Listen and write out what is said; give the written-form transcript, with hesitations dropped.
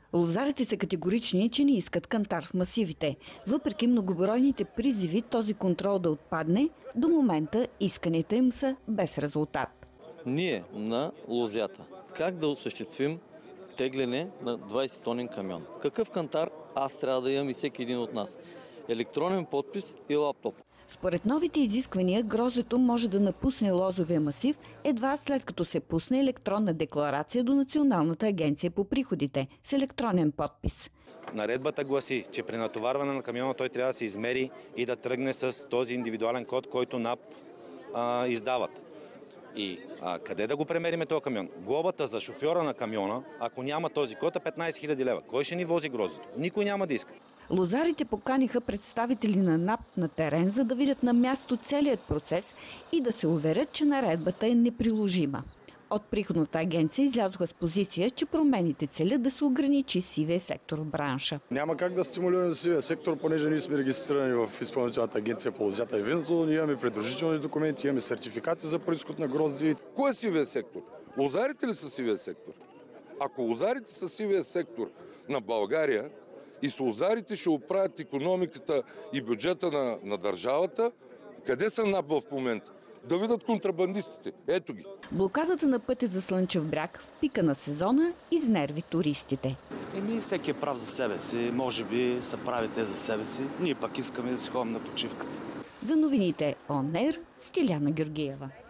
Лозарите са категорични, че не искат кантар в масивите. Въпреки многобройните призиви този контрол да отпадне, до момента исканията им са без резултат. Ние на лозята как да осъществим тегляне на 20-тонен камион? Какъв кантар аз трябва да имам и всеки един от нас? Електронен подпис и лаптоп. Според новите изисквания, гроздето може да напусне лозовия масив едва след като се пусне електронна декларация до Националната агенция по приходите с електронен подпис. Наредбата гласи, че при натоварване на камиона той трябва да се измери и да тръгне с този индивидуален код, който НАП издават. И къде да го премериме този камион? Глобата за шофьора на камиона, ако няма този код, е 15 000 лева. Кой ще ни вози гроздето? Никой няма да иска. Лозарите поканиха представители на НАП на терен, за да видят на място целият процес и да се уверят, че наредбата е неприложима. От приходната агенция излязоха с позиция, че промените целят да се ограничи сивия сектор в бранша. Няма как да стимулираме сивия сектор, понеже ние сме регистрирани в Изпълнителната агенция по лозята и виното. Ние имаме придружителни документи, имаме сертификати за произход на грозди. Кой е сивия сектор? Лозарите ли са сивия сектор? Ако лозарите са сивия сектор на България и с лозарите ще оправят икономиката и бюджета на държавата, къде са НАП в момента? Да видят контрабандистите. Ето ги. Блокадата на пътя за Слънчев бряг в пика на сезона изнерви туристите. Всеки е прав за себе си. Може би са прави те за себе си. Ние пък искаме да си ходим на почивката. За новините ОН ЕР, Стиляна Георгиева.